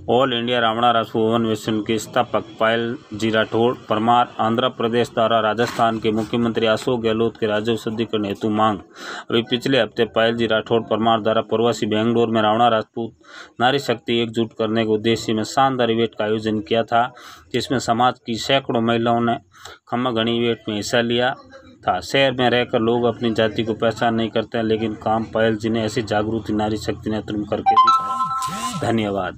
All India Rawna Rajput foundation के स्थापक पायल जी राठौड़ परमार आंध्र प्रदेश द्वारा राजस्थान के मुख्यमंत्री अशोक गहलोत के राजस्व शुद्धिकरण हेतु मांग। अभी पिछले हफ्ते पायल जी राठौड़ परमार द्वारा प्रवासी बेंगलोर में रावणा राजपूत नारी शक्ति एकजुट करने के उद्देश्य में शानदार इवेंट का आयोजन किया था, जिसमें समाज की सैकड़ों महिलाओं ने खम्मा घनी इवेंट में हिस्सा लिया था। शहर में रहकर लोग अपनी जाति को पहचान नहीं करते हैं, लेकिन काम पायल जी ने ऐसी जागृति नारी शक्ति नेतृत्व करके दिखाया। धन्यवाद।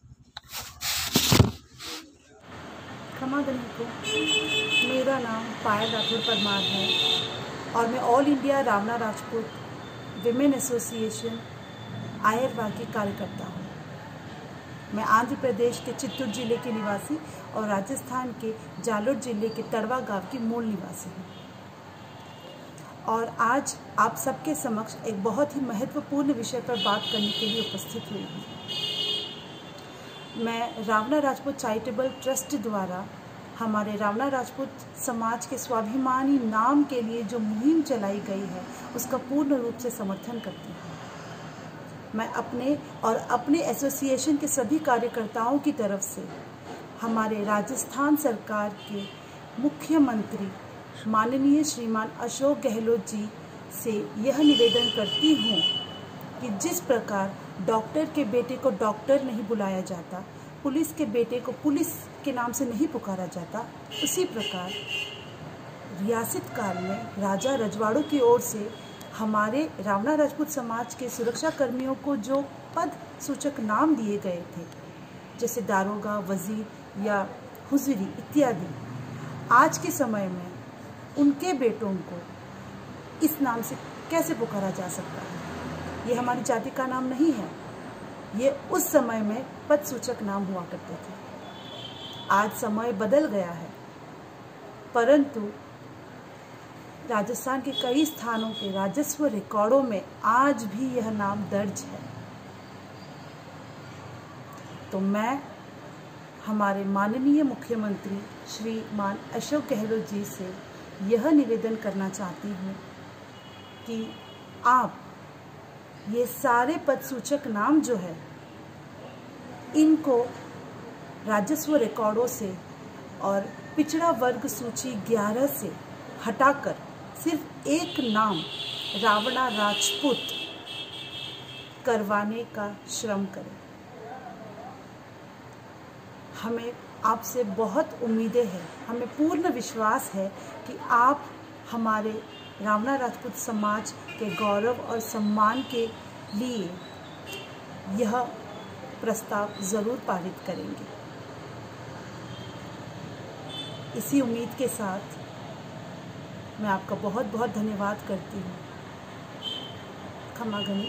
क्षमा करने को, मेरा नाम पायल राठौड़ परमार है और मैं all India Rawna Rajput women association Ayarwa की कार्यकर्ता हूँ। मैं आंध्र प्रदेश के चित्तूर जिले के निवासी और राजस्थान के जालोर जिले के तड़वा गांव की मूल निवासी हूँ और आज आप सबके समक्ष एक बहुत ही महत्वपूर्ण विषय पर बात करने के लिए उपस्थित हुई हूँ। मैं रावणा राजपूत चैरिटेबल ट्रस्ट द्वारा हमारे रावणा राजपूत समाज के स्वाभिमानी नाम के लिए जो मुहिम चलाई गई है उसका पूर्ण रूप से समर्थन करती हूँ। मैं अपने एसोसिएशन के सभी कार्यकर्ताओं की तरफ से हमारे राजस्थान सरकार के मुख्यमंत्री माननीय श्रीमान अशोक गहलोत जी से यह निवेदन करती हूँ कि जिस प्रकार डॉक्टर के बेटे को डॉक्टर नहीं बुलाया जाता, पुलिस के बेटे को पुलिस के नाम से नहीं पुकारा जाता, उसी प्रकार रियासत काल में राजा रजवाड़ों की ओर से हमारे रावणा राजपूत समाज के सुरक्षा कर्मियों को जो पद सूचक नाम दिए गए थे, जैसे दारोगा, वजीर या हुजूरी इत्यादि, आज के समय में उनके बेटों को इस नाम से कैसे पुकारा जा सकता है? ये हमारी जाति का नाम नहीं है, ये उस समय में पद सूचक नाम हुआ करते थे। आज समय बदल गया है, परंतु राजस्थान के कई स्थानों के राजस्व रिकॉर्डों में आज भी यह नाम दर्ज है। तो मैं हमारे माननीय मुख्यमंत्री श्रीमान अशोक गहलोत जी से यह निवेदन करना चाहती हूँ कि आप ये सारे पद सूचक नाम जो है इनको राजस्व रिकॉर्डों से और पिछड़ा वर्ग सूची 11 से हटाकर सिर्फ एक नाम रावणा राजपूत करवाने का श्रम करें। हमें आपसे बहुत उम्मीदें हैं, हमें पूर्ण विश्वास है कि आप हमारे रावणा राजपूत समाज के गौरव और सम्मान के लिए यह प्रस्ताव ज़रूर पारित करेंगे। इसी उम्मीद के साथ मैं आपका बहुत बहुत धन्यवाद करती हूँ। खमागनी।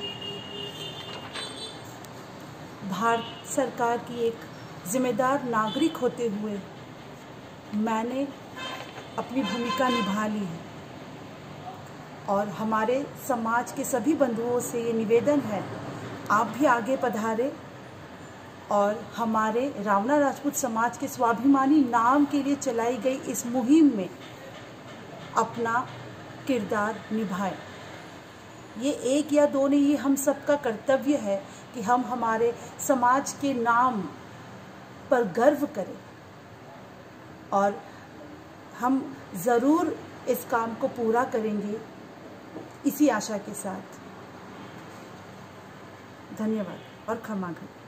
भारत सरकार की एक जिम्मेदार नागरिक होते हुए मैंने अपनी भूमिका निभा ली है और हमारे समाज के सभी बंधुओं से ये निवेदन है, आप भी आगे पधारें और हमारे रावणा राजपूत समाज के स्वाभिमानी नाम के लिए चलाई गई इस मुहिम में अपना किरदार निभाएं। ये एक या दो नहीं, ये हम सबका कर्तव्य है कि हम हमारे समाज के नाम पर गर्व करें और हम ज़रूर इस काम को पूरा करेंगे, इसी आशा के साथ। धन्यवाद और क्षमा करें।